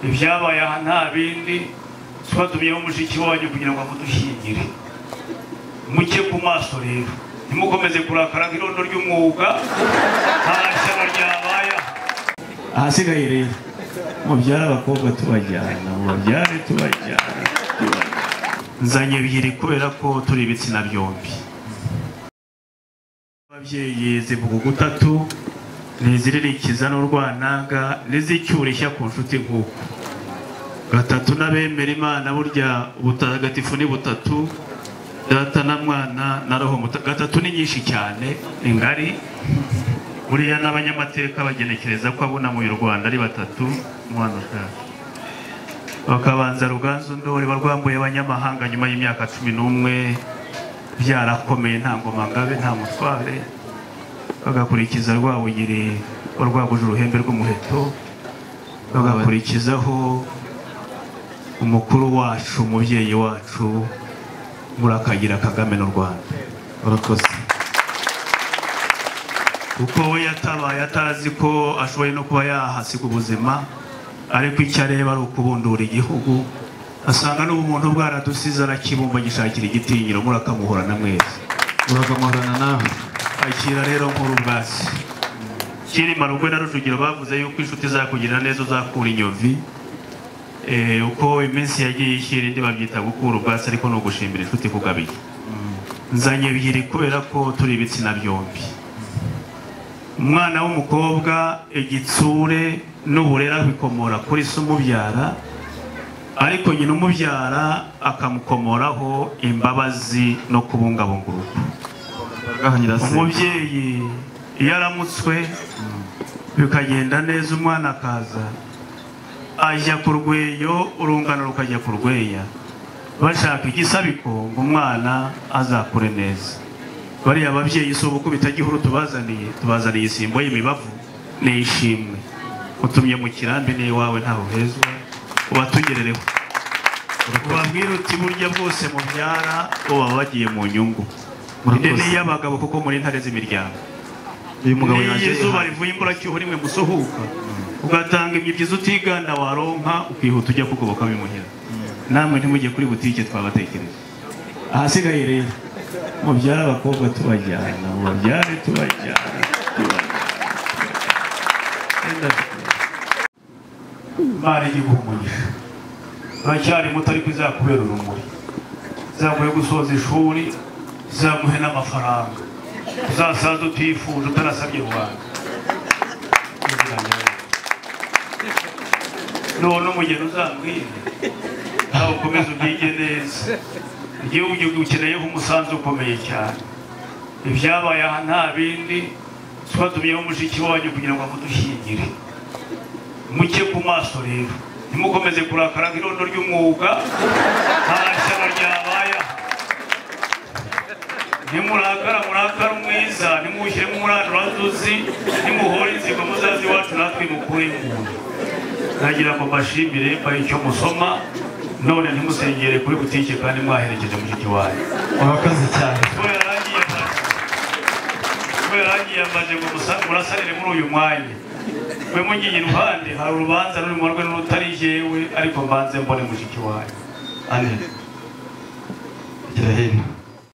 ibyabaye aha nta bindi twatumyeho mushiki wanyu kugira ngo amudushyingire. Muke ku maso rero, ntimukomeze kurakara nk'irondo ry'umwuga, nta shyano ryabaye. Ahasigaye rero mubyara abakobwa tubajyana, mubyare tubajyana. Nzanye ebyiri kubera ko turi ibitsina byombi. Ababyeyi zivuga ugutatu, niziririkiza n'urwananga, nizicyurishya ku nshuti nk'uko. Gatatu n'abemera Imana burya ubutagatifu ni butatu, Data na Mwana na Roho Mutagatifu. Gatatu ni nyinshi cyane, ingari. Buriya n'abanyamateka bagenekereza ko abunamuye u Rwanda ari batatu, Mwana utatu. Bakabanza Ruganzu Ndoli barwambuye abanyamahanga nyuma y'imyaka 11, byarakomeye nta ngoma ngabe nta mutware. Bagakurikiza Rwabugiri warwaguje uruhembe rw'umuheto, bagakurikizaho umukuru wacu, umubyeyi wacu Murakagira Kagame n'u Rwanda. Urakoze. Kuko we yatabaye atazi ko ashoboye no kuba yahasiga ubuzima, ariko icyo areba ari ukubundura igihugu, asanga n'ubumuntu bwaradusize arakibumba gishakira igitinyiro. Murakamuhorana mwese. Murakamuhorana nawe. Akira rero nkuru bwasi. Kirima Rugwe na Rujugiro bavuze yuko inshuti zakugirira neza uzakura inyovi. Uko iminsi yagiye ishyira indi babyita gukura ubwasi, ariko no gushimira inshuti kugabiye. Nzanye ebyiri kubera ko turi ibitsina byombi. Umwana w'umukobwa igitsure n'uburera bikomora kuri se umubyara, ariko nyina umubyara akamukomoraho imbabazi no kubungabunga urugo. Umubyeyi iyo aramutswe bikagenda neza, umwana akaza ajya ku rweyo, urungano rukajya ku rweya, bashaka igisabiko ngo umwana azakure neza. Bariya ababyeyi si ubukubita gihuru tubazaniye isimbo y'imibavu n'ishimwe. Utumye mu kirambi n'iwawe ntaho hezwa, ubatugerereho. Ubabwira uti burya bwose mubyara baba bagiye mu nyungu. Ideni y'abagabo kuko muri ntare z'imiryango. Uyu mugabo yaje izuba rivuye imbura cyuho rimwe musohuka, ugatanga imibyizi utiganda waronka, ukihuta ujya kugoboka bimuhira. Namwe ntimujye kuri butike twabatekereje. Ahasigaye rero mubyara abakobwa tubajyana, mubyare tubajyana. Mari y'iguhumugisha bacyari muto ariko izakubera urumuri, zaguye gusoza ishuri, zaguhe n'amafaranga, uzasaza utifuje utarasabye Rwanda. None umugeni uzambwire, nawe ukomeze ubwige neza. Igihugu ukeneyeho umusanzu ukomeye cyane. Ibyabaye aha nta bindi twatumyeho mushiki wanyu kugira ngo amudushyingire. Muke ku maso rero, ntimukomeze kurakara nk'irondo ry'umwuga, nta shyano ryabaye. Murakara mwiza, nimushyire mu muranduranzuzi, nimuhore inzigo muzazi wacu natwe mukure impundu. Nagira ngo mbashimire mbaye icyo musoma, none ntimusengere kuri butike kandi mwaherekeje mushiki wanyu. Urakoze cyane. Yarangiye amaze ngo murasanire muri uyu mwanya. Mwe mungiye iruhande hari urubanza ruri mu rwe n'utari jewe, ariko mbanze mbone mushiki wanyu. Amen. Gira hino.